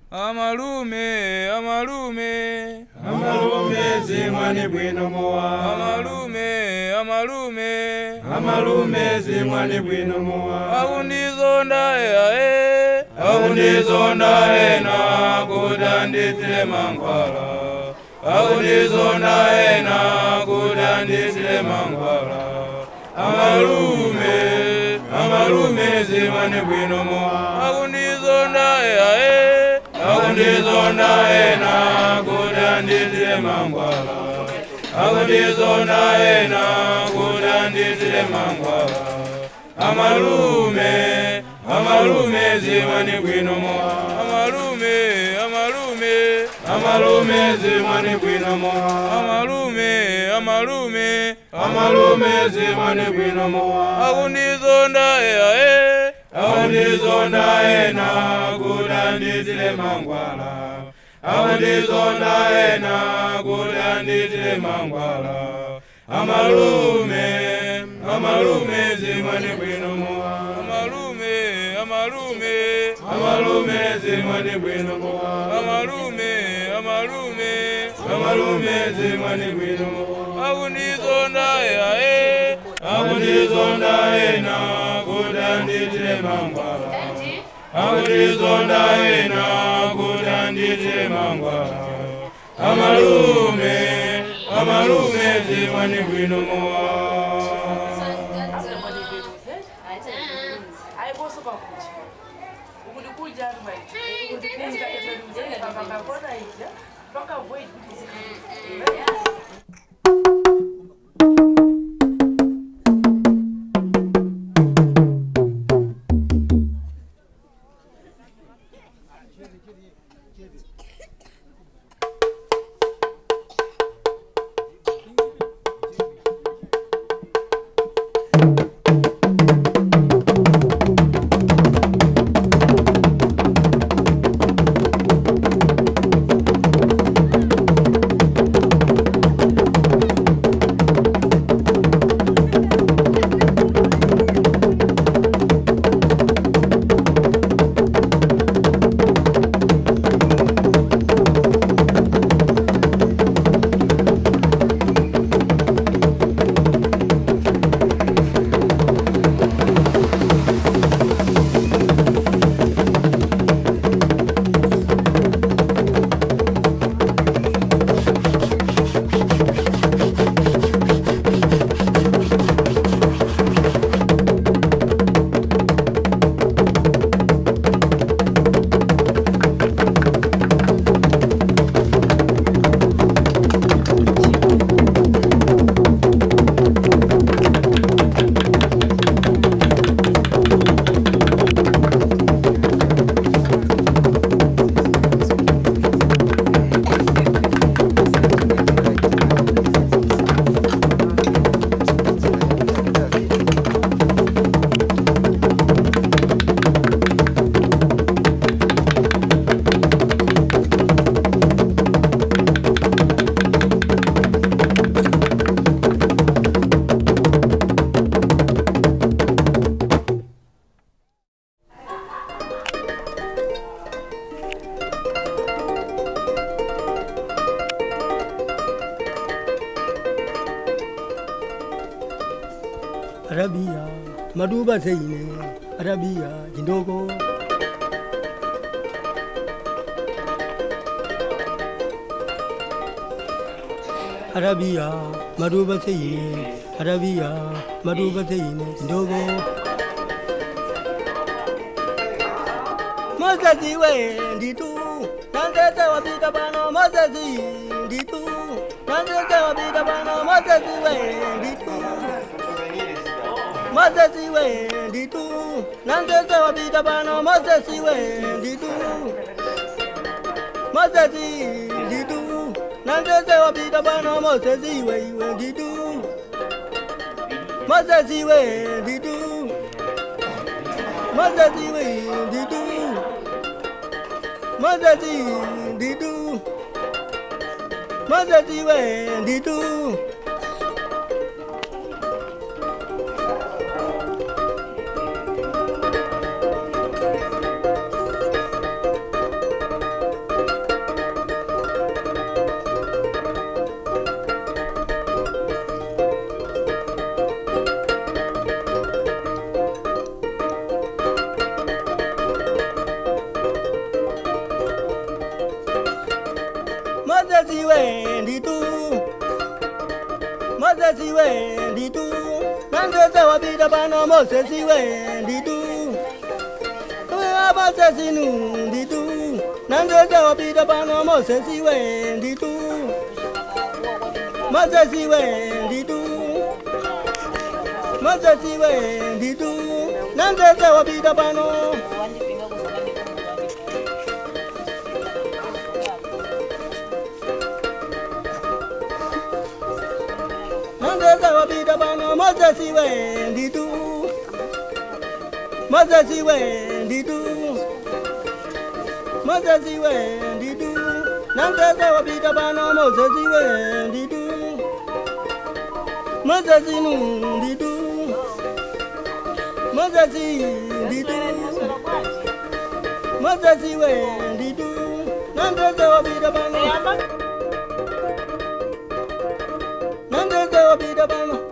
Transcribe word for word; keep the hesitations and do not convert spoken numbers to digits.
Amalume, amalume, amalume zimwani bwino mowa. Amalume, amalume, amalume zimwani bwino mowa. Akundizonda e, akundizonda ena kudanditile mangwala. Akundizonda ena kudanditile mangwala. Amalume, amalume zimwani bwino mowa. Akundizonda e, akundizonda ena kudanditile mangwala. Akundizonda ena kudanditile mangwala. Amalume, amalume zimwani bwino mowa. Amalume, amalume, amalume zimwani bwino mowa. Amalume, amalume, amalume zimwani bwino mowa. Akundizonda e, akundizonda ena kudanditile mangwala. Akundizonda ena kudanditile mangwala. Amalume, amalume zimwani bwino mowa. Amalume, amalume, amalume zimwani bwino mowa. Amalume, amalume, amalume zimwani bwino mowa. Akundizonda e, akundizonda ena kudanditile mangwala. Akundizonda ena kudanditile mangwala. Amalume, amalume zimwani bwino mowa. Arabia, Maduba Zaine, Arabia, Jindogo. Arabia, Maduba Zaine, Arabia, Maduba Zaine, Jindogo. Moses went to Nanda Wabita Bano, Moses Ditu, Nanda Wabita Bano, Moses went to Moses went to Nanda Wabita Bano, Moses went to Moses Ditu, Nanda Wabita Bano, Moses went to Moses went to Moses went to Moses didu, Moses went didu. Moses iwe nditu Moses iwe nditu Nandeze wapita pano Moses iwe nditu Moses inu nditu Nandeze wapita pano Moses iwe nditu Moses iwe nditu Moses iwe nditu Nandeze wapita pano Nandeze wapita pano Moses iwe nditu Moses iwe nditu Moses iwe nditu Nandeze wapita pano Moses iwe nditu Moses inu nditu Moses nditu Moses iwe nditu Nandeze wapita pano Nandeze wapita pano